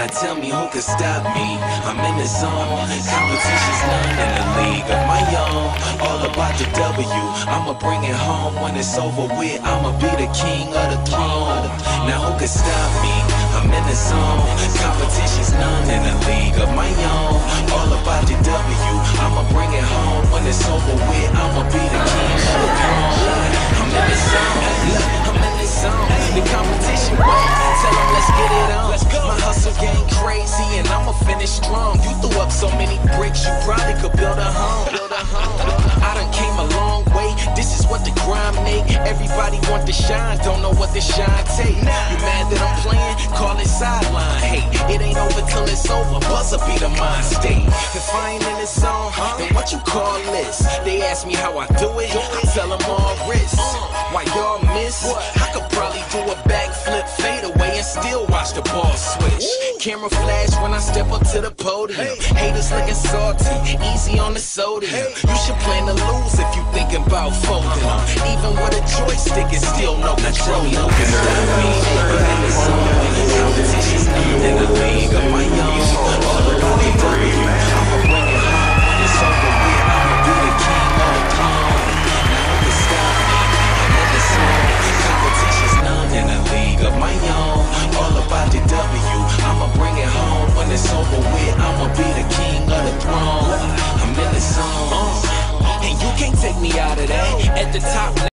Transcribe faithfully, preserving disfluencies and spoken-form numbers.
tell me who could stop me. I'm in the zone, competition's none in the league of my own. All about the W, I'ma bring it home. When it's over with, I'ma be the king of the throne. Now who could stop me? I'm in the zone, competition's none in the league of my own. All about the W, I'ma bring it home. When it's over with, I'ma be the king of the throne. I'm in the zone, look, I'm in the zone. The competition won, tell them let's get it on. My hustle game crazy and I'ma finish strong. You threw up so many bricks, you probably could build a home. Build a home. I done came a long way, this is what the grind make. Everybody want the shine, don't know what the shine take. You mad that I'm playing? Call it sideline. Hey, it ain't over till it's over, buzzer be the mind state. If I ain't in the zone, then what you call this? They ask me how I do it, I tell them all wrist. Why y'all miss? I could probably do a backflip, fade away, and still watch the ball switch. Camera flash when I step up to the podium. Haters looking salty, easy on the sodium. You should plan to lose if you thinking about folding them. Even with a joystick, it's still no control. No can stop me. I'm in the zone.